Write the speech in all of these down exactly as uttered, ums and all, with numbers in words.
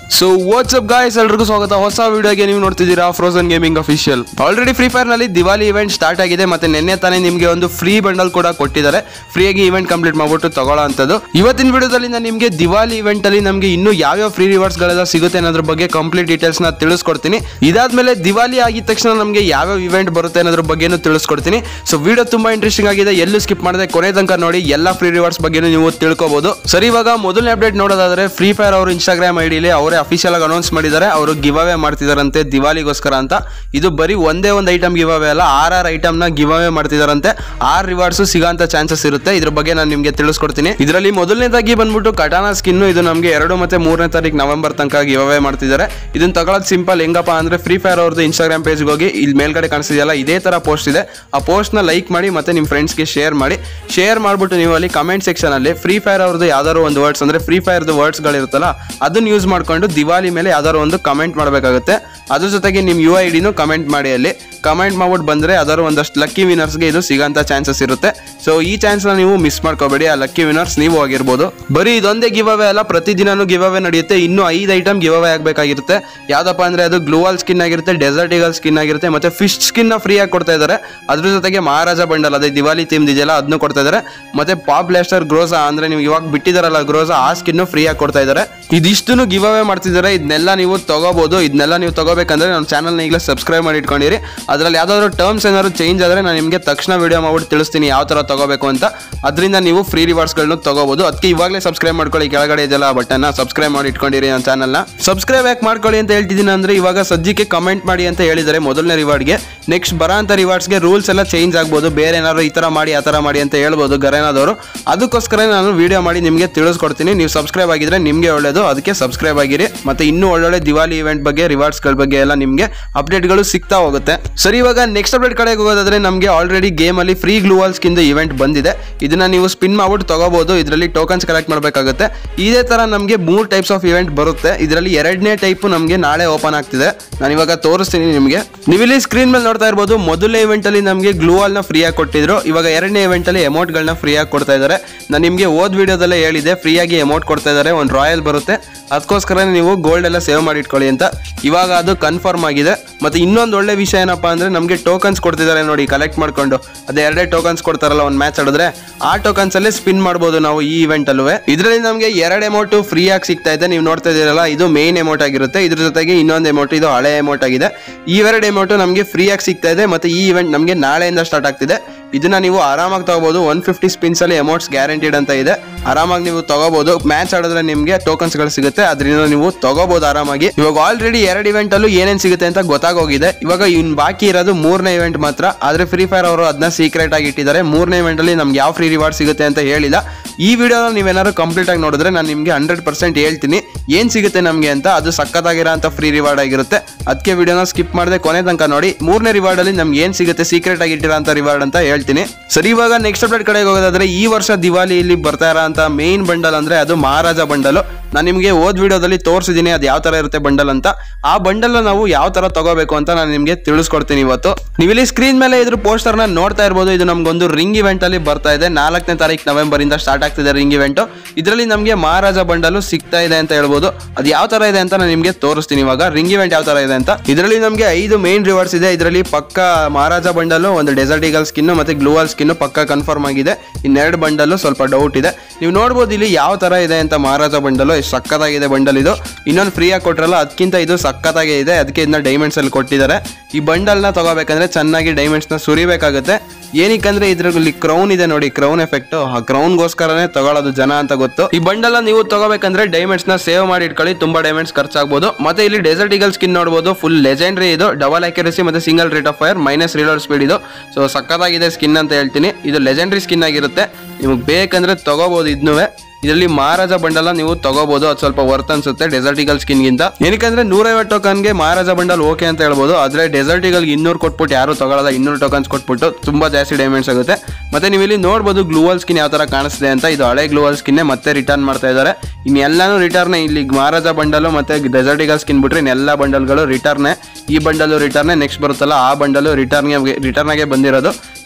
So what's up guys, ಎಲ್ಲರಿಗೂ ಸ್ವಾಗತ ಹೊಸ ವಿಡಿಯೋಗೆ. ನೀವು ನೋಡ್ತಿದ್ದೀರಾ frozen gaming official. Already free fire ನಲ್ಲಿ ದಿವಾಲಿ ಇವೆಂಟ್ ಸ್ಟಾರ್ಟ್ ಆಗಿದೆ, ಮತ್ತೆ ನಿನ್ನೆ ತಾನೇ ನಿಮಗೆ ಒಂದು ಫ್ರೀ ಬಂಡಲ್ ಕೂಡ ಕೊಟ್ಟಿದ್ದಾರೆ. ಫ್ರೀಯಾಗಿ ಇವೆಂಟ್ ಕಂಪ್ಲೀಟ್ ಮಾಡ್ಬಿಟ್ಟು ತಗೊಳ್ಳೋ ಅಂತದ್ದು. ಇವತ್ತಿನ ವಿಡಿಯೋದಲ್ಲಿ ನಾನು ನಿಮಗೆ ದಿವಾಲಿ ಇವೆಂಟ್ ಅಲ್ಲಿ ನಮಗೆ ಇನ್ನೂ ಯಾವ್ಯಾವ ಫ್ರೀ ರಿವಾರ್ಡ್ಸ್ ಗಳೆಲ್ಲ ಸಿಗುತ್ತೆ ಅನ್ನೋದ್ರ ಬಗ್ಗೆ ಕಂಪ್ಲೀಟ್ ಡೀಟೇಲ್ಸ್ ನ ತಿಳಿಸ್ಕೊಡ್ತೀನಿ. ಇದಾದ್ಮೇಲೆ ದಿವಾಲಿ ಆಗಿದ ತಕ್ಷಣ ನಮಗೆ ಯಾವ್ಯಾವ ಇವೆಂಟ್ ಬರುತ್ತೆ ಅನ್ನೋದ್ರ ಬಗ್ಗೆನೂ ತಿಳಿಸ್ಕೊಡ್ತೀನಿ. ಸೊ ವಿಡಿಯೋ ತುಂಬಾ ಇಂಟ್ರೆಸ್ಟಿಂಗ್ ಆಗಿದೆ, ಎಲ್ಲೂ ಸ್ಕಿಪ್ ಮಾಡದೆ ಕೊನೆ ತನಕ ನೋಡಿ. ಎಲ್ಲ ಫ್ರೀ ರಿವಾರ್ಡ್ಸ್ ಬಗ್ಗೆ ನೀವು ತಿಳ್ಕೋಬಹುದು. ಸರಿ, ಇವಾಗ ಮೊದಲನೇ ಅಪ್ಡೇಟ್ ನೋಡೋದಾದ್ರೆ ಫ್ರೀ ಫೈರ್ ಅವರು ಇನ್ಸ್ಟಾಗ್ರಾಮ್ ಐಡಿಲಿ ಅವರೇ ಅಫಿಷಿಯಲ್ ಆಗಿ ಅನೌನ್ಸ್ ಮಾಡಿದ್ದಾರೆ. ಅವರು ಗಿವ್ ಅವೇ ಮಾಡ್ತಿದಾರಂತೆ ದಿವಾಲಿಗೋಸ್ಕರ ಅಂತ. ಇದು ಬರೀ ಒಂದೇ ಒಂದು ಐಟಮ್ ಗಿವ್ ಅವೇ ಅಲ್ಲ, ಆರ್ ಆರ್ ಐಟಮ್ ನ ಗಿವ್ ಅವೇ ಮಾಡ್ತಿದಾರಂತೆ. ಆರ್ ರಿವಾರ್ಡ್ಸ್ ಸಿಗೋಂತ ಚಾನ್ಸಸ್ ಇರುತ್ತೆ. ಇದ್ರ ಬಗ್ಗೆ ನಾನು ನಿಮಗೆ ತಿಳಿಸ್ಕೊಡ್ತೀನಿ. ಇದರಲ್ಲಿ ಮೊದಲನೇದಾಗಿ ಬಂದ್ಬಿಟ್ಟು ಕಟಾನಾ ಸ್ಕಿನ್. ಇದು ನಮಗೆ ಎರಡು ಮತ್ತೆ ಮೂರನೇ ತಾರೀಕು ನವೆಂಬರ್ ತನಕ ಗಿವ್ ಅವೇ ಮಾಡ್ತಿದ್ದಾರೆ. ಇದನ್ನ ತಗೊಳ್ಳೋದು ಸಿಂಪಲ್. ಹೆಂಗಪ್ಪ ಅಂದ್ರೆ ಫ್ರೀ ಫೈರ್ ಅವ್ರದ್ದು ಇನ್ಸ್ಟಾಗ್ರಾಮ್ ಪೇಜ್ ಹೋಗಿ ಇಲ್ಲಿ ಮೇಲ್ಗಡೆ ಕಾಣಿಸ್ತಿದೆಯಲ್ಲ, ಇದೇ ತರ ಪೋಸ್ಟ್ ಇದೆ. ಆ ಪೋಸ್ಟ್ ನ ಲೈಕ್ ಮಾಡಿ ಮತ್ತೆ ನಿಮ್ಮ ಫ್ರೆಂಡ್ಸ್ಗೆ ಶೇರ್ ಮಾಡಿ. ಶೇರ್ ಮಾಡ್ಬಿಟ್ಟು ನೀವು ಅಲ್ಲಿ ಕಮೆಂಟ್ ಸೆಕ್ಷನ್ ಅಲ್ಲಿ ಫ್ರೀ ಫೈರ್ ಅವ್ರದ್ದು ಯಾವ್ದಾದ್ರು ಒಂದು ವರ್ಡ್ಸ್ ಅಂದ್ರೆ ಫ್ರೀ ಫೈರ್ ವರ್ಡ್ಸ್ ಗಳಿರುತ್ತಲ್ಲ ಅದನ್ನ ಯೂಸ್ ಮಾಡ್ಕೊಂಡು ದಿವಾಲಿ ಮೇಲೆ ಯಾವ್ದಾದ್ರು ಒಂದು ಕಮೆಂಟ್ ಮಾಡಬೇಕಾಗುತ್ತೆ. ಅದ್ರ ಜೊತೆಗೆ ನಿಮ್ ಯು ಐ ಡಿನೂ ಕಮೆಂಟ್ ಮಾಡಿ. ಅಲ್ಲಿ ಕಮೆಂಟ್ ಮಾಡ್ಬಿಟ್ಟು ಬಂದ್ರೆ ಅದರ ಒಂದಷ್ಟು ಲಕ್ಕಿ ವಿನರ್ಸ್ಗೆ ಇದು ಸಿಗೋಂತ ಚಾನ್ಸಸ್ ಇರುತ್ತೆ. ಸೊ ಈ ಚಾನ್ಸ್ ನ ನೀವು ಮಿಸ್ ಮಾಡ್ಕೋಬೇಡಿ. ಆ ಲಕ್ಕಿ ವಿನರ್ಸ್ ನೀವು ಆಗಿರ್ಬೋದು. ಬರೀ ಇದೊಂದೇ ಗಿವ್ ಅವೇ ಅಲ್ಲ, ಪ್ರತಿದಿನನೂ ಗಿವ್ ಅವೇ ನಡೆಯುತ್ತೆ. ಇನ್ನು ಐದು ಐಟಮ್ ಗಿವ್ ಅವೇ ಆಗಬೇಕಾಗಿರುತ್ತೆ. ಯಾವ್ದಪ್ಪ ಅಂದ್ರೆ ಅದು ಗ್ಲೂವಲ್ ಸ್ಕಿನ್ ಆಗಿರುತ್ತೆ, ಡೆಸರ್ಟ್ ಈಗಲ್ ಸ್ಕಿನ್ ಆಗಿರುತ್ತೆ, ಮತ್ತೆ ಫಿಶ್ ಸ್ಕಿನ್ ನ ಫ್ರೀ ಆಗಿ ಕೊಡ್ತಾ ಇದ್ದಾರೆ. ಅದ್ರ ಜೊತೆಗೆ ಮಹಾರಾಜ ಬಂಡಲ್, ಅದೇ ದಿವಾಲಿ ಥೀಮ್ ಇದೆಯಲ್ಲ ಅದನ್ನು ಕೊಡ್ತಾ ಇದ್ದಾರೆ. ಮತ್ತೆ ಪಾಪ್ ಬ್ಲಾಸ್ಟರ್ ಗ್ರೋಸಾ ಅಂದ್ರೆ ನೀವು ಇವಾಗ ಬಿಟ್ಟಿದಾರಲ್ಲ ಗ್ರೋಸಾ, ಆ ಸ್ಕಿನ್ ಫ್ರೀ ಆಗಿ ಕೊಡ್ತಾ ಇದ್ದಾರೆ. ಇದಿಷ್ಟು ಗಿವ್ ಅವೇ ಮಾಡ್ತಿದ್ದಾರೆ. ಇದನ್ನೆಲ್ಲ ನೀವು ತಗೋಬಹುದು. ಇದನ್ನೆಲ್ಲ ನೀವು ತಗೋಬೇಕಂದ್ರೆ ನಮ್ಮ ಚಾನಲ್ನ ಈಗಲೇ ಸಬ್ಸ್ಕ್ರೈಬ್ ಮಾಡಿ ಇಟ್ಕೊಂಡಿರಿ. ಅದರಲ್ಲಿ ಯಾವ್ದಾದ್ರು ಟರ್ಮ್ಸ್ ಏನಾದ್ರು ಚೇಂಜ್ ಆದ್ರೆ ನಾನು ನಿಮಗೆ ತಕ್ಷಣ ವಿಡಿಯೋ ಮಾಡ್ಬಿಟ್ಟು ತಿಳಿಸ್ತೀನಿ ಯಾವ ತರ ತಗೋಬೇಕು ಅಂತ. ಅದರಿಂದ ನೀವು ಫ್ರೀ ರಿವಾರ್ಡ್ಸ್ಗಳನ್ನು ತಗೋಬಹುದು. ಅದಕ್ಕೆ ಇವಾಗಲೇ ಸಬ್ಸ್ಕ್ರೈಬ್ ಮಾಡ್ಕೊಳ್ಳಿ. ಕೆಳಗಡೆ ಇದೆಲ್ಲ ಬಟನ್ ಸಬ್ಸ್ಕ್ರೈಬ್ ಮಾಡಿ ಇಟ್ಕೊಂಡಿರಿ ನನ್ನ ಚಾನಲ್ನ. ಸಬ್ಸ್ಕ್ರೈಬ್ ಯಾಕೆ ಮಾಡ್ಕೊಳ್ಳಿ ಅಂತ ಹೇಳ್ತಿದ್ದೀನಿ ಅಂದ್ರೆ ಇವಾಗ ಸದ್ಯಕ್ಕೆ ಕಮೆಂಟ್ ಮಾಡಿ ಅಂತ ಹೇಳಿದ್ದಾರೆ ಮೊದಲನೇ ರಿವಾರ್ಡ್ಗೆ. ನೆಕ್ಸ್ಟ್ ಬರೋಂಥ ರಿವಾರ್ಡ್ಸ್ಗೆ ರೂಲ್ಸ್ ಎಲ್ಲ ಚೇಂಜ್ ಆಗ್ಬೋದು. ಬೇರೆ ಏನಾದ್ರು ಈ ತರ ಮಾಡಿ ಆ ತರ ಮಾಡಿ ಅಂತ ಹೇಳ್ಬೋದು ಗರೇನಾದವರು. ಅದಕ್ಕೋಸ್ಕರ ನಾನು ವಿಡಿಯೋ ಮಾಡಿ ನಿಮಗೆ ತಿಳಿಸ್ಕೊಡ್ತೀನಿ. ನೀವು ಸಬ್ಸ್ಕ್ರೈಬ್ ಆಗಿದ್ರೆ ನಿಮಗೆ ಒಳ್ಳೇದು. ಅದಕ್ಕೆ ಸಬ್ಸ್ಕ್ರೈಬ್ ಆಗಿರಿ. ಮತ್ತೆ ಇನ್ನೂ ಒಳ್ಳೊಳ್ಳೆ ದಿವಾಲಿ ಇವೆಂಟ್ ಬಗ್ಗೆ ರಿವಾರ್ಡ್ಸ್ ಗಳ ಬಗ್ಗೆ ಎಲ್ಲ ನಿಮಗೆ ಅಪ್ಡೇಟ್ಗಳು ಸಿಗ್ತಾ ಹೋಗುತ್ತೆ. ಸರಿ, ಇವಾಗ ನೆಕ್ಸ್ಟ್ ಅಪ್ಡೇಟ್ ಕಡೆಗೆ ಹೋಗೋದಾದ್ರೆ ನಮಗೆ ಆಲ್ರೆಡಿ ಗೇಮ್ ಅಲ್ಲಿ ಫ್ರೀ ಗ್ಲೂವಲ್ ಸ್ಕಿನ್ ಇವೆಂಟ್ ಬಂದಿದೆ. ಇದನ್ನ ನೀವು ಸ್ಪಿನ್ ಮಾಡ್ಬಿಟ್ಟು ತಗೋಬಹುದು. ಇದರಲ್ಲಿ ಟೋಕನ್ಸ್ ಕಲೆಕ್ಟ್ ಮಾಡಬೇಕಾಗುತ್ತೆ. ಇದೇ ತರ ನಮಗೆ ಮೂರು ಟೈಪ್ಸ್ ಆಫ್ ಇವೆಂಟ್ ಬರುತ್ತೆ. ಇದರಲ್ಲಿ ಎರಡನೇ ಟೈಪ್ ನಮಗೆ ನಾಳೆ ಓಪನ್ ಆಗ್ತಿದೆ. ನಾನು ಇವಾಗ ತೋರಿಸ್ತೀನಿ ನಿಮಗೆ. ನೀವು ಇಲ್ಲಿ ಸ್ಕ್ರೀನ್ ಮೇಲೆ ನೋಡ್ತಾ ಇರಬಹುದು. ಮೊದಲನೇ ಇವೆಂಟ್ ಅಲ್ಲಿ ನಮಗೆ ಗ್ಲೂವಲ್ ನ ಫ್ರೀ ಆಗಿ ಕೊಟ್ಟಿದ್ರು. ಇವಾಗ ಎರಡನೇ ಇವೆಂಟ್ ಅಲ್ಲಿ ಅಮೌಂಟ್ ಗಳನ್ನ ಫ್ರೀ ಆಗಿ ಕೊಡ್ತಾ ಇದ್ದಾರೆ. ನಾನು ನಿಮಗೆ ಓದ್ ವಿಡಿಯೋದಲ್ಲೇ ಹೇಳಿದೆ ಫ್ರೀ ಆಗಿ ಅಮೌಂಟ್ ಕೊಡ್ತಾ ಇದ್ದಾರೆ. ಒಂದು ರಾಯಲ್ ಬರುತ್ತೆ. ಅದಕ್ಕೋಸ್ಕರ ನೀವು ಗೋಲ್ಡ್ ಎಲ್ಲ ಸೇವ್ ಮಾಡಿ ಇಟ್ಕೊಳ್ಳಿ ಅಂತ. ಇವಾಗ ಅದು ಕನ್ಫರ್ಮ್ ಆಗಿದೆ. ಮತ್ತೆ ಇನ್ನೊಂದು ಒಳ್ಳೆ ವಿಷಯ ಏನಪ್ಪಾ ಅಂದ್ರೆ ನಮಗೆ ಟೋಕನ್ಸ್ ಕೊಡ್ತಿದ್ದಾರೆ ನೋಡಿ, ಕಲೆಕ್ಟ್ ಮಾಡ್ಕೊಂಡು. ಅದೇ ಎರಡೇ ಟೋಕನ್ಸ್ ಕೊಡ್ತಾರಲ್ಲ ಒಂದು ಮ್ಯಾಚ್ ಆಡಿದ್ರೆ, ಆ ಟೋಕನ್ಸ್ ಅಲ್ಲೇ ಸ್ಪಿನ್ ಮಾಡಬಹುದು ನಾವು ಈ ಇವೆಂಟ್ ಅಲ್ಲೂ. ಇದರಲ್ಲಿ ನಮಗೆ ಎರಡು ಅಮೌಂಟ್ ಫ್ರೀ ಆಗಿ ಸಿಗ್ತಾ ಇದೆ. ನೀವು ನೋಡ್ತಾ ಇದೀರಲ್ಲ, ಇದು ಮೇನ್ ಅಮೌಂಟ್ ಆಗಿರುತ್ತೆ. ಇದ್ರ ಜೊತೆಗೆ ಇನ್ನೊಂದು ಅಮೌಂಟ್, ಇದು ಹಳೆ ಅಮೌಂಟ್ ಆಗಿದೆ. ಈ ಎರಡು ಅಮೌಂಟ್ ನಮಗೆ ಫ್ರೀ ಆಗಿ ಸಿಗ್ತಾ ಇದೆ. ಮತ್ತೆ ಈ ಇವೆಂಟ್ ನಮಗೆ ನಾಳೆಯಿಂದ ಸ್ಟಾರ್ಟ್ ಆಗ್ತಿದೆ. ಇದನ್ನ ನೀವು ಆರಾಮಾಗಿ ತಗೋಬಹುದು. ಒನ್ ಫಿಫ್ಟಿ ಸ್ಪಿನ್ಸ್ ಅಲ್ಲಿ ಅಮೌಂಟ್ಸ್ ಗ್ಯಾರಂಟಿಡ್ ಅಂತ ಇದೆ. ಆರಾಮಾಗಿ ನೀವು ತಗೋಬಹುದು. ಮ್ಯಾಚ್ ಆಡಿದ್ರೆ ನಿಮಗೆ ಟೋಕನ್ಸ್ ಗಳು ಸಿಗುತ್ತೆ. ಅದರಿಂದ ನೀವು ತಗೋಬಹುದು ಆರಾಮಾಗಿ. ಇವಾಗ ಆಲ್ರೆಡಿ ಎರಡು ಇವೆಂಟ್ ಅಲ್ಲೂ ಏನೇನ್ ಸಿಗುತ್ತೆ ಅಂತ ಗೊತ್ತಾಗೋಗಿದೆ. ಇವಾಗ ಇನ್ ಬಾಕಿ ಇರೋದು ಮೂರನೇ ಇವೆಂಟ್ ಮಾತ್ರ. ಆದ್ರೆ ಫ್ರೀ ಫೈರ್ ಅವರು ಅದನ್ನ ಸೀಕ್ರೆಟ್ ಆಗಿ ಇಟ್ಟಿದ್ದಾರೆ. ಮೂರನೇ ಇವೆಂಟ್ ಅಲ್ಲಿ ನಮ್ಗೆ ಯಾವ ಫ್ರೀ ರಿವಾರ್ಡ್ ಸಿಗುತ್ತೆ ಅಂತ ಹೇಳಿಲ್ಲ. ಈ ವಿಡಿಯೋ ನೀವೇನಾದ್ರು ಕಂಪ್ಲೀಟ್ ಆಗಿ ನೋಡಿದ್ರೆ ನಾನು ನಿಮ್ಗೆ ಹಂಡ್ರೆಡ್ ಪರ್ಸೆಂಟ್ ಹೇಳ್ತೀನಿ ಏನ್ ಸಿಗುತ್ತೆ ನಮ್ಗೆ ಅಂತ. ಅದು ಸಕ್ಕತ್ತಾಗಿರೋ ಅಂತ ಫ್ರೀ ರಿವಾರ್ಡ್ ಆಗಿರುತ್ತೆ. ಅದಕ್ಕೆ ವಿಡಿಯೋನ ಸ್ಕಿಪ್ ಮಾಡದೆ ಕೊನೆ ತನಕ ನೋಡಿ. ಮೂರನೇ ರಿವಾರ್ಡ್ ಅಲ್ಲಿ ನಮ್ಗೆ ಏನ್ ಸಿಗುತ್ತೆ ಸೀಕ್ರೆಟ್ ಆಗಿ ಇಟ್ಟಿರೋ ಅಂತ ರಿವಾರ್ಡ್ ಅಂತ ಹೇಳ್ತೀನಿ. ಸರಿ, ಇವಾಗ ನೆಕ್ಸ್ಟ್ ಅಪ್ಡೇಟ್ ಕಡೆಗೆ ಹೋಗೋದಾದ್ರೆ ಈ ವರ್ಷ ದಿವಾಲಿಯಲ್ಲಿ ಬರ್ತಾ ಇರೋ ಅಂತ ಮೇನ್ ಬಂಡಲ್ ಅಂದ್ರೆ ಅದು ಮಹಾರಾಜ ಬಂಡಲ್. ನಾನು ನಿಮಗೆ ಓದ್ ವಿಡಿಯೋದಲ್ಲಿ ತೋರಿಸಿದ್ದೀನಿ ಅದು ಯಾವ ತರ ಇರುತ್ತೆ ಬಂಡಲ್ ಅಂತ. ಆ ಬಂಡಲ್ ನಾವು ಯಾವ ತರ ತಗೋಬೇಕು ಅಂತ ನಾನು ನಿಮಗೆ ತಿಳಿಸ್ಕೊಡ್ತೀನಿ ಇವತ್ತು. ನೀವು ಇಲ್ಲಿ ಸ್ಕ್ರೀನ್ ಮೇಲೆ ಇದ್ರ ಪೋಸ್ಟರ್ ನ ನೋಡ್ತಾ ಇರಬಹುದು. ಇದು ನಮ್ಗೊಂದು ರಿಂಗ್ ಇವೆಂಟ್ ಅಲ್ಲಿ ಬರ್ತಾ ಇದೆ. ನಾಲ್ಕನೇ ತಾರೀಕು ನವೆಂಬರ್ ಇಂದ ಸ್ಟಾರ್ಟ್ ಆಗ್ತಿದೆ ರಿಂಗ್ ಇವೆಂಟ್. ಇದರಲ್ಲಿ ನಮಗೆ ಮಹಾರಾಜ ಬಂಡಲ್ ಸಿಗ್ತಾ ಇದೆ ಅಂತ ಹೇಳ್ಬೋದು. ಅದು ಯಾವ ತರ ಇದೆ ಅಂತ ನಾನು ನಿಮಗೆ ತೋರಿಸ್ತೀನಿ ಇವಾಗ. ರಿಂಗ್ ಇವೆಂಟ್ ಯಾವ ತರ ಇದೆ ಅಂತ. ಇದರಲ್ಲಿ ನಮಗೆ ಐದು ಮೇನ್ ರಿವಾರ್ಡ್ಸ್ ಇದೆ. ಇದರಲ್ಲಿ ಪಕ್ಕ ಮಹಾರಾಜ ಬಂಡಲ್, ಒಂದು ಡೆಸರ್ಟ್ ಈಗಲ್ ಸ್ಕಿನ್ ಮತ್ತೆ ಗ್ಲೂವಲ್ ಸ್ಕಿನ್ ಪಕ್ಕ ಕನ್ಫರ್ಮ್ ಆಗಿದೆ. ಇನ್ನೆರಡು ಬಂಡಲ್ ಸ್ವಲ್ಪ ಡೌಟ್ ಇದೆ. ನೀವು ನೋಡ್ಬೋದು ಇಲ್ಲಿ ಯಾವ ತರ ಇದೆ ಅಂತ. ಮಹಾರಾಜ ಬಂಡಲ್ ಎಷ್ಟು ಸಕ್ಕತ್ತಾಗಿದೆ ಬಂಡಲ್ ಇದು. ಇನ್ನೊಂದು ಫ್ರೀ ಆಗಿ ಕೊಟ್ರಲ್ಲ ಅದಕ್ಕಿಂತ ಇದು ಸಕ್ಕತ್ತಾಗಿ ಇದೆ. ಅದಕ್ಕೆ ಇದನ್ನ ಡೈಮಂಡ್ಸ್ ಅಲ್ಲಿ ಕೊಟ್ಟಿದ್ದಾರೆ. ಈ ಬಂಡಲ್ ನ ತಗೋಬೇಕಂದ್ರೆ ಚೆನ್ನಾಗಿ ಡೈಮಂಡ್ಸ್ ನ ಸುರಿಬೇಕಾಗುತ್ತೆ. ಏನಕ್ಕಂದ್ರೆ ಇದ್ರಲ್ಲಿ ಕ್ರೌನ್ ಇದೆ ನೋಡಿ, ಕ್ರೌನ್ ಎಫೆಕ್ಟ್. ಆ ಕ್ರೌನ್ ಗೋಸ್ಕರನೇ ತಗೊಳ್ಳೋದು ಜನ ಅಂತ ಗೊತ್ತು. ಈ ಬಂಡಲ್ ನೀವು ತಗೋಬೇಕಂದ್ರೆ ಡೈಮಂಡ್ಸ್ ನ ಸೇವ್ ಮಾಡಿ ಇಟ್ಕೊಳ್ಳಿ. ತುಂಬಾ ಡೈಮಂಡ್ಸ್ ಖರ್ಚಾಗಬಹುದು. ಮತ್ತೆ ಇಲ್ಲಿ ಡೆಸರ್ಟ್ ಈಗಲ್ ಸ್ಕಿನ್ ನೋಡಬಹುದು. ಫುಲ್ ಲೆಜೆಂಡ್ರಿ ಇದು. ಡಬಲ್ ಅಕ್ಯುರಸಿ ಮತ್ತೆ single rate of fire, minus reload speed ಇದು. ಸೊ ಸಕ್ಕತ್ತಾಗಿದೆ ಸ್ಕಿನ್ ಅಂತ ಹೇಳ್ತೀನಿ. ಇದು ಲೆಜೆಂಡ್ರಿ ಸ್ಕಿನ್ ಆಗಿರುತ್ತೆ. ನಿಮ್ಗೆ ಬೇಕಂದ್ರೆ ತಗೋಬಹುದು ಇದನ್ನೂ. ಇದರಲ್ಲಿ ಮಹಾರಾಜ ಬಂಡಲ್ ನೀವು ತಗೋಬಹುದು. ಅದು ಸ್ವಲ್ಪ ವರ್ತ್ ಅನ್ಸುತ್ತೆ ಡೆಸರ್ಟ್ ಈಗಲ್ ಸ್ಕಿನ್ ಗಿಂತ. ಏನಕ್ಕಂದ್ರೆ ನೂರೈವತ್ತು ಟೋಕನ್ಗೆ ಮಹಾರಾಜ ಬಂಡಲ್ ಓಕೆ ಅಂತ ಹೇಳ್ಬೋದು. ಆದ್ರೆ ಡೆಸರ್ಟ್ ಈಗಲ್ ಇನ್ನೂರು ಕೊಟ್ಬಿಟ್ಟು ಯಾರು ತಗೊಳ್ಳಲ್ಲ. ಇನ್ನೂರು ಟೋಕನ್ಸ್ ಕೊಟ್ಬಿಟ್ಟು ತುಂಬಾ ಜಾಸ್ತಿ ಡೈಮಂಡ್ಸ್ ಆಗುತ್ತೆ. ಮತ್ತೆ ನೀವು ಇಲ್ಲಿ ನೋಡಬಹುದು ಗ್ಲೂವಲ್ ಸ್ಕಿನ್ ಯಾವ ತರ ಕಾಣಿಸ್ತಿದೆ ಅಂತ. ಇದು ಹಳೆ ಗ್ಲೂವಲ್ ಸ್ಕಿನ್ ಮತ್ತೆ ರಿಟರ್ನ್ ಮಾಡ್ತಾ ಇದ್ದಾರೆ. ಇನ್ನೆಲ್ಲಾನು ರಿಟರ್ನ್. ಇಲ್ಲಿ ಮಹಾರಾಜ ಬಂಡಲ್ ಮತ್ತೆ ಡೆಸರ್ಟ್ ಈಗಲ್ ಸ್ಕಿನ್ ಬಿಟ್ರೆ ಇನ್ನೆಲ್ಲ ಬಂಡಲ್ಗಳು ರಿಟರ್ನ್. ಈ ಬಂಡಲ್ ರಿಟರ್ನ್. ನೆಕ್ಸ್ಟ್ ಬರುತ್ತಲ್ಲ ಆ ಬಂಡಲ್ ರಿಟರ್ನ್ ರಿಟರ್ನ್ ಆಗಿ ಬಂದಿರೋದು.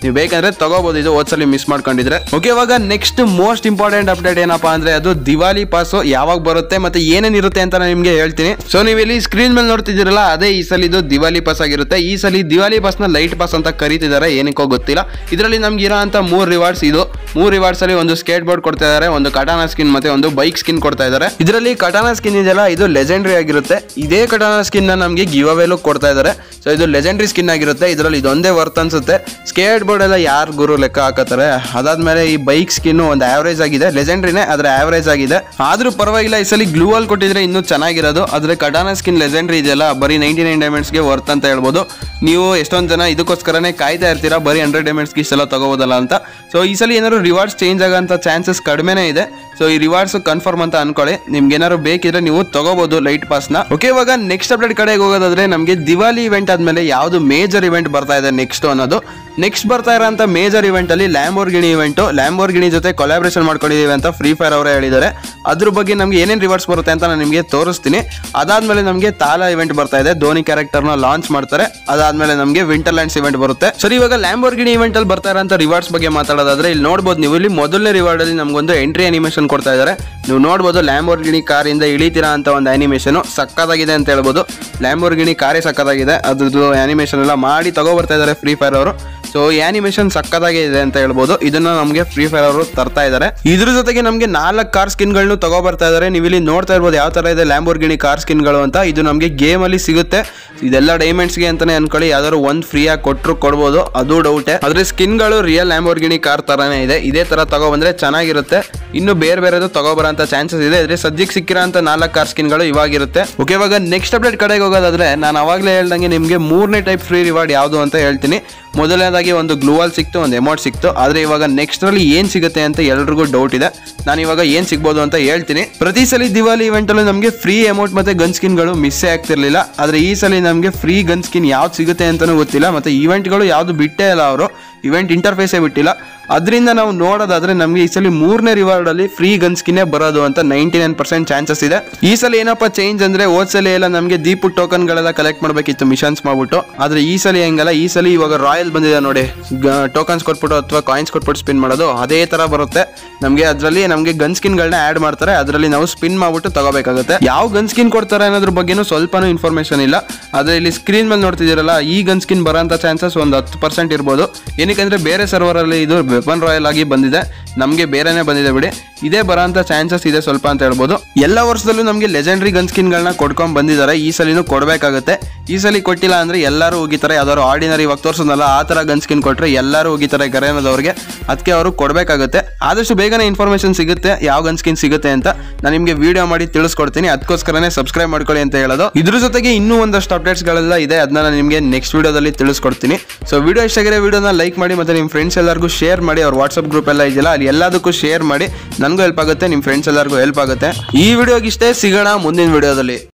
ನೀವು ಬೇಕಂದ್ರೆ ತಗೋಬಹುದು, ಇದು ಹೋದ್ಸಲಿ ಮಿಸ್ ಮಾಡ್ಕೊಂಡಿದ್ರೆ. ಓಕೆ, ಇವಾಗ ನೆಕ್ಸ್ಟ್ ಮೋಸ್ಟ್ ಇಂಪಾರ್ಟೆಂಟ್ ಅಪ್ಡೇಟ್ ಏನಪ್ಪಾ ಅಂದ್ರೆ ಅದು ದಿವಾಲಿ ಪಾಸ್ ಯಾವಾಗ ಬರುತ್ತೆ ಮತ್ತೆ ಏನೇನ್ ಇರುತ್ತೆ ಅಂತ ನಾನು ನಿಮ್ಗೆ ಹೇಳ್ತೀನಿ. ಸೊ ನೀವು ಇಲ್ಲಿ ಸ್ಕ್ರೀನ್ ಮೇಲೆ ನೋಡ್ತಿದ್ದೀರಲ್ಲ, ಅದೇ ಈ ಸಲ ಇದು ದಿವಾಲಿ ಪಾಸ್ ಆಗಿರುತ್ತೆ. ಈ ಸಲ ದಿವಾಲಿ ಪಾಸ್ ನ ಲೈಟ್ ಪಾಸ್ ಅಂತ ಕರೀತಿದ್ದಾರೆ, ಏನಕ್ಕೋ ಗೊತ್ತಿಲ್ಲ. ಇದರಲ್ಲಿ ನಮ್ಗೆ ಇರೋ ಅಂತ ಮೂರ್ ರಿವಾರ್ಡ್ಸ್ ಇದು. ಮೂರ್ ರಿವಾರ್ಡ್ಸ್ ಅಲ್ಲಿ ಒಂದು ಸ್ಕೇಟ್ ಬೋರ್ಡ್ ಕೊಡ್ತಾ ಇದ್ದಾರೆ, ಒಂದು ಕಟಾನಾ ಸ್ಕಿನ್ ಮತ್ತೆ ಒಂದು ಬೈಕ್ ಸ್ಕಿನ್ ಕೊಡ್ತಾ ಇದ್ದಾರೆ. ಇದರಲ್ಲಿ ಕಟಾನಾ ಸ್ಕಿನ್ ಇದೆಯಲ್ಲ, ಇದು ಲೆಜೆಂಡರಿ ಆಗಿರುತ್ತೆ. ಇದೇ ಕಟಾನಾ ಸ್ಕಿನ್ ನ ನಮ್ಗೆ ಗಿವ್ ಅವೇಲು ಕೊಡ್ತಾ ಇದ್ದಾರೆ. ಸೊ ಇದು ಲೆಜೆಂಡರಿ ಸ್ಕಿನ್ ಆಗಿರುತ್ತೆ. ಇದರಲ್ಲಿ ಇದೊಂದೇ ವರ್ತ್ ಅನ್ಸುತ್ತೆ. ಸ್ಕೇಟ್ ಬೋರ್ಡ್ ಎಲ್ಲ ಯಾರು ಗುರು ಲೆಕ್ಕ ಹಾಕತ್ತಾರೆ. ಅದಾದ್ಮೇಲೆ ಈ ಬೈಕ್ ಸ್ಕಿನ್ ಒಂದು ಆವರೇಜ್ ಆಗಿದೆ, ಲೆಜೆಂಡ್ರಿನೇ ಆದ್ರೆ ಆವರೇಜ್ ಆಗಿದೆ, ಆದ್ರೂ ಪರವಾಗಿಲ್ಲ. ಈ ಸಲ ಗ್ಲೂ ಅಲ್ಲಿ ಕೊಟ್ಟಿದ್ರೆ ಇನ್ನೂ ಚೆನ್ನಾಗಿರೋದು. ಆದ್ರೆ ಕಟಾನಾ ಸ್ಕಿನ್ ಲೆಜೆಂಡ್ರಿ ಇದೆಯಲ್ಲ, ಬರೀ ನೈಂಟಿ ನೈನ್ ಡೈಮಂಡ್ಸ್ ಗೆ ವರ್ತ್ ಅಂತ ಹೇಳ್ಬೋದು. ನೀವು ಎಷ್ಟೊಂದು ಜನ ಇದಕ್ಕೋಸ್ಕರನೇ ಕಾಯ್ತಾ ಇರ್ತೀರಾ, ಬರೀ ಹಂಡ್ರೆಡ್ ಡೈಮಂಡ್ಸ್ ಗೆ ಇಷ್ಟೆಲ್ಲ ತಗೋಬೋದಲ್ಲ ಅಂತ. ಸೊ ಈ ಸಲ ಏನಾದ್ರು ರಿವಾರ್ಡ್ಸ್ ಚೇಂಜ್ ಆಗೋ ಚಾನ್ಸಸ್ ಕಡಿಮೆನೇ ಇದೆ. ಸೊ ಈ ರಿವಾರ್ಡ್ಸ್ ಕನ್ಫರ್ಮ್ ಅಂತ ಅನ್ಕೊಳ್ಳಿ. ನಿಮ್ಗೆ ಏನಾದ್ರು ಬೇಕಿದ್ರೆ ನೀವು ತಗೋಬಹುದು ಲೈಟ್ ಪಾಸ್ ನ. ಓಕೆ, ಇವಾಗ ನೆಕ್ಸ್ಟ್ ಅಪ್ಡೇಟ್ ಕಡೆಗೆ ಹೋಗೋದಾದ್ರೆ ನಮಗೆ ದಿವಾಲಿ ಇವೆಂಟ್ ಆದ್ಮೇಲೆ ಯಾವ್ದು ಮೇಜರ್ ಇವೆಂಟ್ ಬರ್ತಾ ಇದೆ ನೆಕ್ಸ್ಟ್ ಅನ್ನೋದು. ನೆಕ್ಸ್ಟ್ ಬರ್ತಾ ಇರೋಂಥ ಮೇಜರ್ ಇವೆಂಟ್ ಅಲ್ಲಿ ಲ್ಯಾಂಬೋರ್ಗಿನಿ ಇವೆಂಟ್. ಲ್ಯಾಂಬೋರ್ಗಿನಿ ಜೊತೆ ಕೊಲಾಬ್ರೇಷನ್ ಮಾಡ್ಕೊಂಡಿದೀವಿ ಅಂತ ಫ್ರೀ ಫೈರ್ ಅವರೇ ಹೇಳಿದ್ದಾರೆ. ಅದ್ರ ಬಗ್ಗೆ ನಮ್ಗೆ ಏನೇನು ರಿವಾರ್ಡ್ಸ್ ಬರುತ್ತೆ ಅಂತ ನಾನು ನಿಮಗೆ ತೋರಿಸ್ತೀನಿ. ಅದಾದ್ಮೇಲೆ ನಮಗೆ ತಾಲಾ ಇವೆಂಟ್ ಬರ್ತಾ ಇದೆ, ಧೋನಿ ಕ್ಯಾರೆಕ್ಟರ್ ನ ಲಾಂಚ್ ಮಾಡ್ತಾರೆ. ಅದಾದ್ಮೇಲೆ ನಮಗೆ ವಿಂಟರ್ ಲ್ಯಾಂಡ್ಸ್ ಇವೆಂಟ್ ಬರುತ್ತೆ. ಸರಿ, ಇವಾಗ ಲ್ಯಾಂಬೋರ್ಗಿನಿ ಇವೆಂಟ್ ಅಲ್ಲಿ ಬರ್ತಾ ಇರೋಂಥ ರಿವಾರ್ಡ್ಸ್ ಬಗ್ಗೆ ಮಾತಾಡೋದಾದ್ರೆ ಇಲ್ಲಿ ನೋಡಬಹುದು ನೀವು. ಇಲ್ಲಿ ಮೊದಲನೇ ರಿವಾರ್ಡ್ ಅಲ್ಲಿ ನಮ್ಗೊಂದು ಎಂಟ್ರಿ ಅನಿಮೇಷನ್ ಕೊಡ್ತಾ ಇದ್ದಾರೆ. ನೀವು ನೋಡಬಹುದು ಲ್ಯಾಂಬೋರ್ಗಿನಿ ಕಾರ್ ಇಂದ ಇಳಿತೀರಾ ಅಂತ ಒಂದು ಅನಿಮೇಷನ್ ಸಕ್ಕತ್ತಾಗಿದೆ ಅಂತ ಹೇಳ್ಬೋದು. ಲ್ಯಾಂಬೋರ್ಗಿನಿ ಕಾರೇ ಸಕ್ಕತ್ತಾಗಿದೆ, ಅದ್ರದ್ದು ಅನಿಮೇಷನ್ ಎಲ್ಲ ಮಾಡಿ ತಗೋ ಬರ್ತಾ ಇದ್ದಾರೆ ಫ್ರೀ ಫೈರ್ ಅವರು. ಸೊ ಈ ಅನಿಮೇಷನ್ ಸಕ್ಕತ್ತಾಗಿ ಇದೆ ಅಂತ ಹೇಳ್ಬೋದು. ಇದನ್ನ ನಮಗೆ ಫ್ರೀ ಫೈರ್ ಅವರು ತರ್ತಾ ಇದ್ದಾರೆ. ಇದ್ರ ಜೊತೆಗೆ ನಮಗೆ ನಾಲ್ಕು ಕಾರ್ ಸ್ಕಿನ್ ಗಳನ್ನ ತಗೋ ಬರ್ತಾ ಇದ್ದಾರೆ. ನೀವು ಇಲ್ಲಿ ನೋಡ್ತಾ ಇರ್ಬೋದು ಯಾವ ತರ ಇದೆ ಲ್ಯಾಂಬೋರ್ಗಿನಿ ಕಾರ್ ಸ್ಕಿನ್ ಗಳು ಅಂತ. ಇದು ನಮಗೆ ಗೇಮ್ ಅಲ್ಲಿ ಸಿಗುತ್ತೆ. ಇದೆಲ್ಲ ಡೈಮಂಡ್ಸ್ ಗೆ ಅಂತಾನೆ ಅನ್ಕೊಳ್ಳಿ, ಯಾವ್ದಾದ್ರು ಒಂದ್ ಫ್ರೀ ಆಗಿ ಕೊಟ್ಟರು ಕೊಡ್ಬೋದು, ಅದು ಡೌಟೇ. ಆದ್ರೆ ಸ್ಕಿನ್ ಗಳು ರಿಯಲ್ ಲ್ಯಾಂಬೋರ್ಗಿನಿ ಕಾರ್ ತರಾನೇ ಇದೆ. ಇದೇ ತರ ತಗೋ ಬಂದ್ರೆ ಚೆನ್ನಾಗಿರುತ್ತೆ. ಇನ್ನು ಬೇರೆ ಬೇರೆದು ತಗೋ ಬರೋಂತ ಚಾನ್ಸಸ್ ಇದೆ. ಇದ್ರೆ ಸದ್ಯಕ್ಕೆ ಸಿಕ್ಕಿರೋ ಅಂತ ನಾಲ್ಕು ಕಾರ್ ಸ್ಕಿನ್ ಗಳು ಇವಾಗಿರುತ್ತೆ. ಓಕೆ, ಇವಾಗ ನೆಕ್ಸ್ಟ್ ಅಪ್ಡೇಟ್ ಕಡೆಗೆ ಹೋಗೋದಾದ್ರೆ ನಾನು ಅವಾಗಲೇ ಹೇಳ್ದಂಗೆ ನಿಮಗೆ ಮೂರನೇ ಟೈಪ್ ಫ್ರೀ ರಿವಾರ್ಡ್ ಯಾವುದು ಅಂತ ಹೇಳ್ತೀನಿ. ಮೊದಲನೇದಾಗಿ ಒಂದು ಗ್ಲೂವಾಲ್ ಸಿಕ್ತು, ಒಂದು ಎಮೌಂಟ್ ಸಿಕ್ತು. ಆದ್ರೆ ಇವಾಗ ನೆಕ್ಸ್ಟ್ ಅಲ್ಲಿ ಏನ್ ಸಿಗುತ್ತೆ ಅಂತ ಎಲ್ರಿಗೂ ಡೌಟ್ ಇದೆ. ನಾನು ಇವಾಗ ಏನ್ ಸಿಗ್ಬೋದು ಅಂತ ಹೇಳ್ತೀನಿ. ಪ್ರತಿ ಸಲ ದಿವಾಲಿ ಇವೆಂಟ್ ಅಲ್ಲಿ ನಮಗೆ ಫ್ರೀ ಅಮೌಂಟ್ ಮತ್ತೆ ಗನ್ ಸ್ಕಿನ್ ಗಳು ಮಿಸ್ಸೇ ಆಗ್ತಿರ್ಲಿಲ್ಲ. ಆದ್ರೆ ಈ ಸಲ ನಮಗೆ ಫ್ರೀ ಗನ್ ಸ್ಕಿನ್ ಯಾವ್ದು ಸಿಗುತ್ತೆ ಅಂತಾನೂ ಗೊತ್ತಿಲ್ಲ. ಮತ್ತೆ ಇವೆಂಟ್ ಗಳು ಯಾವ್ದು ಬಿಟ್ಟೇ ಇಲ್ಲ, ಅವರು ಇವೆಂಟ್ ಇಂಟರ್ಫೇಸೇ ಬಿಟ್ಟಿಲ್ಲ. ಅದರಿಂದ ನಾವು ನೋಡೋದಾದ್ರೆ ನಮಗೆ ಈ ಸಲ ಮೂರನೇ ರಿವಾರ್ಡ್ ಅಲ್ಲಿ ಫ್ರೀ ಗನ್ ಸ್ಕಿನ್ನೇ ಬರೋದು ಅಂತ ನೈಂಟಿ ನೈನ್ ಪರ್ಸೆಂಟ್ ಚಾನ್ಸಸ್ ಇದೆ. ಈ ಸಲ ಏನಪ್ಪ ಚೇಂಜ್ ಅಂದ್ರೆ ಹೋದ್ಸಲ ಎಲ್ಲ ನಮಗೆ ದೀಪು ಟೋಕನ್ ಗಳೆಲ್ಲ ಕಲೆಕ್ಟ್ ಮಾಡಬೇಕಿತ್ತು ಮಿಷನ್ಸ್ ಮಾಡ್ಬಿಟ್ಟು. ಆದ್ರೆ ಈ ಸಲ ಹೆಂಗಲ್ಲ, ಈ ಸಲ ಇವಾಗ ರಾಯಲ್ ಬಂದಿದೆ ನೋಡಿ, ಟೋಕನ್ಸ್ ಕೊಟ್ಬಿಟ್ಟು ಅಥವಾ ಕಾಯಿನ್ಸ್ ಕೊಟ್ಬಿಟ್ಟು ಸ್ಪಿನ್ ಮಾಡೋದು ಅದೇ ತರ ಬರುತ್ತೆ ನಮಗೆ. ಅದರಲ್ಲಿ ನಮಗೆ ಗನ್ ಸ್ಕಿನ್ ಗಳನ್ನ ಆಡ್ ಮಾಡ್ತಾರೆ, ಅದರಲ್ಲಿ ನಾವು ಸ್ಪಿನ್ ಮಾಡ್ಬಿಟ್ಟು ತಗೋಬೇಕಾಗುತ್ತೆ. ಯಾವ ಗನ್ ಸ್ಕಿನ್ ಕೊಡ್ತಾರೆ ಅನ್ನೋದ್ರ ಬಗ್ಗೆನೂ ಸ್ವಲ್ಪನೂ ಇನ್ಫಾರ್ಮೇಶನ್ ಇಲ್ಲ. ಆದ್ರೆ ಇಲ್ಲಿ ಸ್ಕ್ರೀನ್ ಮೇಲೆ ನೋಡ್ತಿದ್ದೀರಲ್ಲ, ಈ ಗನ್ ಸ್ಕಿನ್ ಬರೋಂಥ ಚಾನ್ಸಸ್ ಒಂದು ಹತ್ತು ಪರ್ಸೆಂಟ್ ಇರ್ಬೋದು. ಏನಕ್ಕೆ ಬೇರೆ ಸರ್ವರ್ ಅಲ್ಲಿ ಇದು ವೆಪನ್ ರಾಯಲ್ ಆಗಿ ಬಂದಿದೆ, ನಮಗೆ ಬೇರೆನೆ ಬಂದಿದೆ ಬಿಡಿ. ಇದೇ ಬರೋಂಥ ಚಾನ್ಸಸ್ ಇದೆ ಸ್ವಲ್ಪ ಅಂತ ಹೇಳ್ಬೋದು. ಎಲ್ಲ ವರ್ಷದಲ್ಲೂ ನಮಗೆ ಲೆಜೆಂಡರಿ ಗನ್ ಸ್ಕಿನ್ ಗಳನ್ನ ಕೊಡ್ಕೊಂಡ್ ಬಂದಿದ್ದಾರೆ. ಈ ಸಲಿನೂ ಕೊಡ್ಬೇಕಾಗುತ್ತೆ. ಈ ಸಲ ಕೊಟ್ಟಿಲ್ಲ ಅಂದ್ರೆ ಎಲ್ಲರೂ ಹೋಗಿತಾರೆ. ಯಾವ್ದಾದ್ರು ಆರ್ಡಿನರಿ ಇವಾಗ ತೋರಿಸೋದಲ್ಲ ಆ ತರ ಗನ್ ಸ್ಕಿನ್ ಕೊಟ್ರೆ ಎಲ್ಲರೂ ಹೋಗಿತಾರೆ ಗರೇನದವ್ರಿಗೆ. ಅದಕ್ಕೆ ಅವರು ಕೊಡ್ಬೇಕಾಗುತ್ತೆ. ಆದಷ್ಟು ಬೇಗನೆ ಇನ್ಫಾರ್ಮೇಶನ್ ಸಿಗುತ್ತೆ ಯಾವ ಗನ್ ಸ್ಕಿನ್ ಸಿಗುತ್ತೆ ಅಂತ. ನಾನು ನಿಮಗೆ ವಿಡಿಯೋ ಮಾಡಿ ತಿಳಿಸ್ಕೊಡ್ತೀನಿ. ಅದಕ್ಕೋಸ್ಕರನೇ ಸಬ್ಸ್ಕ್ರೈಬ್ ಮಾಡ್ಕೊಳ್ಳಿ ಅಂತ ಹೇಳೋದು. ಇದ್ರ ಜೊತೆಗೆ ಇನ್ನೂ ಒಂದಷ್ಟು ಅಪ್ಡೇಟ್ಸ್ ಗಳೆಲ್ಲ ಇದೆ, ಅದನ್ನ ನಾನು ನಿಮಗೆ ನೆಕ್ಸ್ಟ್ ವಿಡಿಯೋದಲ್ಲಿ ತಿಳಿಸ್ಕೊಡ್ತೀನಿ. ಸೊ ವಿಡಿಯೋ ಇಷ್ಟ ಆಗಿರೋ ವಿಡಿಯೋನ ಲೈಕ್ ಮಾಡಿ ಮತ್ತೆ ನಿಮ್ಮ ಫ್ರೆಂಡ್ಸ್ ಎಲ್ಲರಿಗೂ ಶೇರ್ ಮಾಡಿ. ಅವ್ರ ವಾಟ್ಸ್ಆಪ್ ಗ್ರೂಪ್ ಎಲ್ಲ ಇದೆಯಲ್ಲ ಅಲ್ಲಿ ಎಲ್ಲದಕ್ಕೂ ಶೇರ್ ಮಾಡಿ. ನನಗೂ ಹೆಲ್ಪ್ ಆಗುತ್ತೆ, ನಿಮ್ಮ ಫ್ರೆಂಡ್ಸ್ ಎಲ್ಲರಿಗೂ ಹೆಲ್ಪ್ ಆಗುತ್ತೆ. ಈ ವಿಡಿಯೋಗೆ ಇಷ್ಟೇ, ಸಿಗೋಣ ಮುಂದಿನ ವಿಡಿಯೋದಲ್ಲಿ.